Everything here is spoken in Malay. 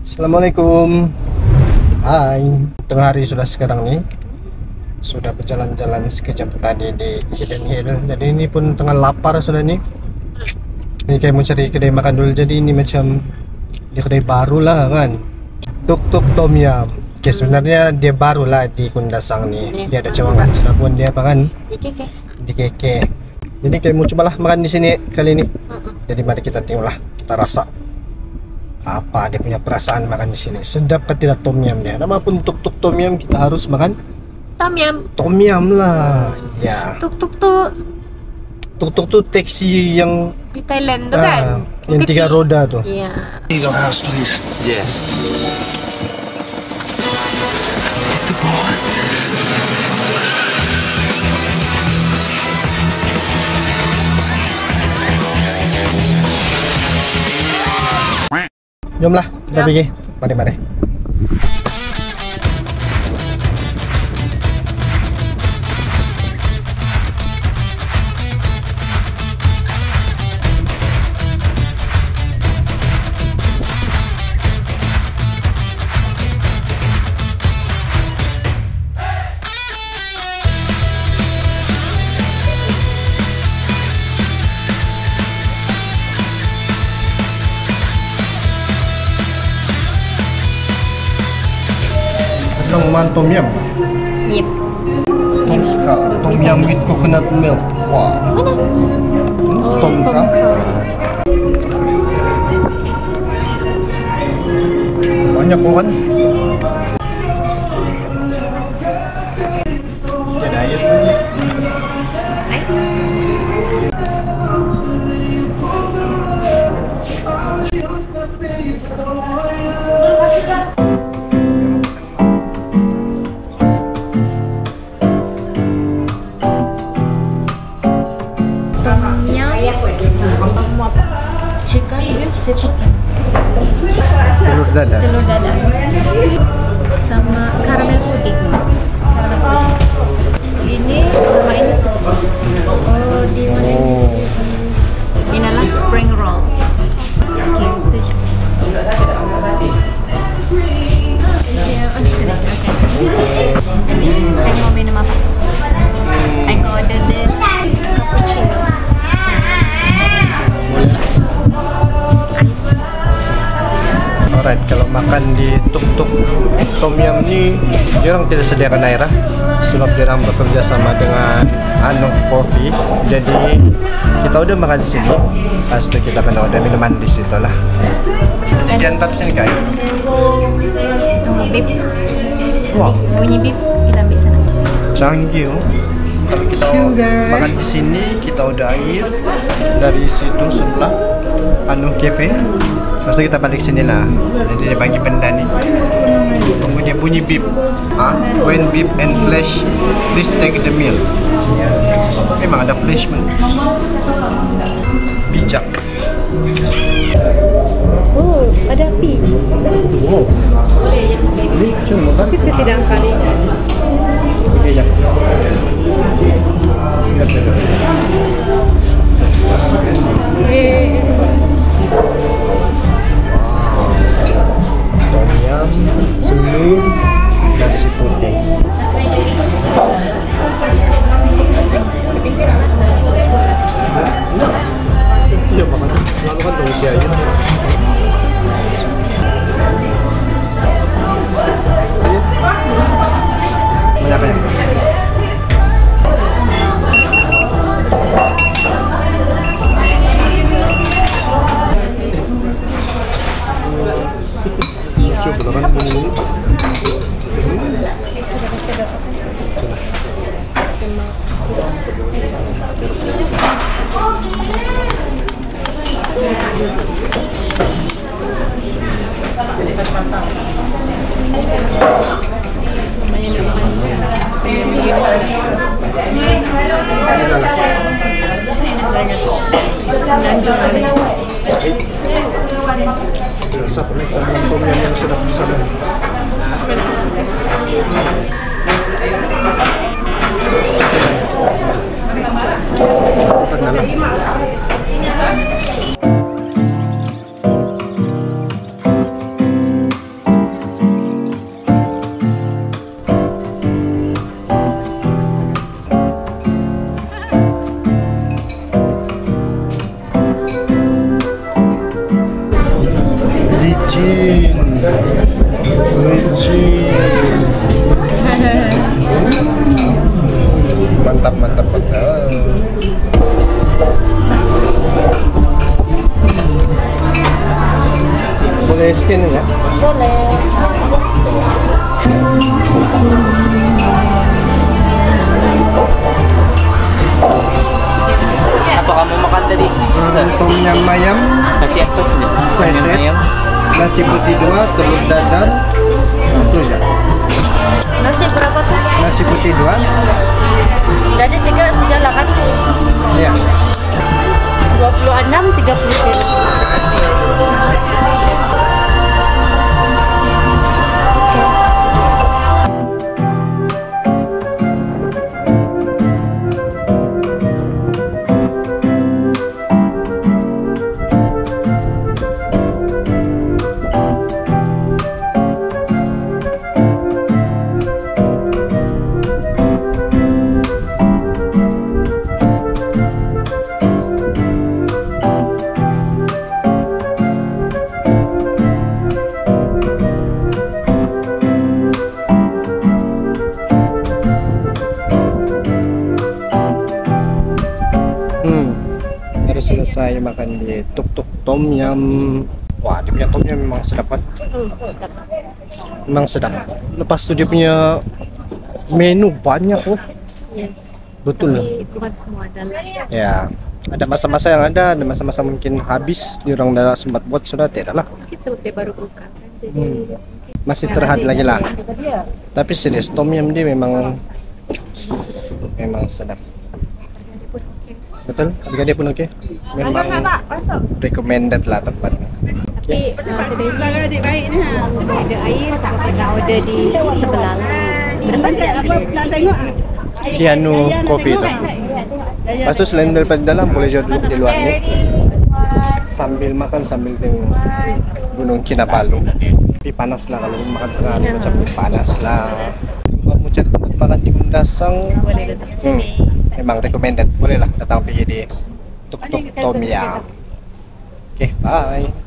Assalamualaikum. Hai, tengah hari sudah sekarang nih. Sudah berjalan-jalan sekejap tadi di Hidden Hill. Jadi ini pun tengah lapar sudah nih. Ini kayak mau cari kedai makan dulu. Jadi ini macam di kedai baru lah kan. Tuk Tuk Tom Yum. Oke, sebenarnya dia baru lah di Kundasang nih. Dia ada cawangan. Sudah pun dia apa kan? Di Keke. Jadi kayak mau cobalah makan di sini kali ini. Jadi mari kita tengoklah, kita rasa apa dia punya perasaan makan di sini. Sedap atau tidak tom yum dia. Nama pun Tuk Tuk Tom Yum, kita harus makan Tom Yum. Tom Yum lah. Ya. Tuk Tuk tuh taksi yang di Thailand tuh kan? yang Kecil. 3 roda tuh. Iya. Your house, please. Yes. Is the boy? Jomlah kita pergi. Mari. Makan Tom Yum. Yep. Tom Yum with coconut milk. Wah. Tomka. Banyak kan? Dia diet. Chicken beef, chicken. Telur dadar. Telur dadar. Sama karamel puding. Ini sama ini satu. Oh, di mana? Ini adalah spring roll. Oke, itu aja. Saya mau minum apa? I order the cappuccino. Alright, kalau makan di Tuk Tuk Tom Yum ni, dia orang tidak sediakan air lah, sebab dia orang bekerja sama dengan Anok Coffee. Jadi kita udah makan di sini, pas itu kita kena order minuman di situ lah. Jadi diantar sini guys. Bib. Wah, Bunyi bib kita ambil sana. canggih. Kalau kita makan di sini, kita udah air dari situ sebelah Anok Cafe. Masa kita balik sini lah. Jadi dia bagi benda ni. Tunggu dia bunyi beep. When beep and flash, please take the meal. Memang ada flash pun. Bijak. Oh, ada api. Wow. Ini cuma makan. Sip setidang kali. Okey, jap. Lihat. Tom Yum, selur, nasi putih. Iya makan, selalu kan dong isi aja. Banyak. Coba kan bunyi. Satu nih, tom yum yang sedap di sana. Bucin. Mantap, mantap, mantap. Boleh scan ya? Apa kamu makan tadi? Tom yam ayam, Kasih yang tos nih. seses, nasi putih 2, telur dadar, itu ya. Nasi berapa tuh? Nasi putih 2, Jadi 3 segala kan? ya. 26, 30 sen. Baru selesai makan di Tuk Tuk Tom Yam. Wah, dia punya tomnya memang sedap kan? Memang sedap. Lepas itu dia punya menu banyak oh. Yes. Betul. Tapi bukan semua adalah. Ya, ada masa-masa yang ada masa-masa mungkin habis. Di orang dah sempat buat sudah tidak lah. Mungkin sebab dia baru buka kan. Jadi Masih terhad lagi lah. Tapi serius Tom Yam dia memang sedap. Betul, harga dia pun oke. Memang recommended lah tempatnya. tapi ada air tak pernah order di sebelah berapa dia? Di anu coffee itu. Lepas itu selain daripada dalam boleh juga duduk di luar ni sambil makan sambil tengok Gunung Kinabalu. Tapi panas lah kalau makan tengah hari macam ni, panas lah. Kalau mau cari tempat makan di Gundasang, Boleh datang sini. memang recommended. Boleh lah datang pergi di Tuk Tuk Tom Yam. Okay, bye.